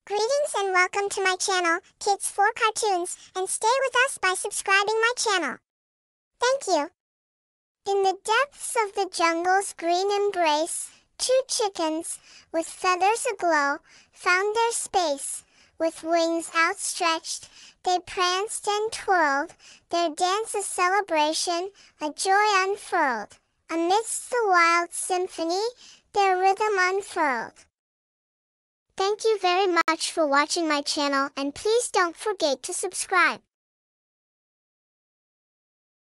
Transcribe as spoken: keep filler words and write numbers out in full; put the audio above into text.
Greetings and welcome to my channel, Kids for Cartoons, and stay with us by subscribing my channel. Thank you. In the depths of the jungle's green embrace, two chickens, with feathers aglow, found their space. With wings outstretched, they pranced and twirled, their dance a celebration, a joy unfurled. Amidst the wild symphony, their rhythm unfurled. Thank you very much for watching my channel, and please don't forget to subscribe.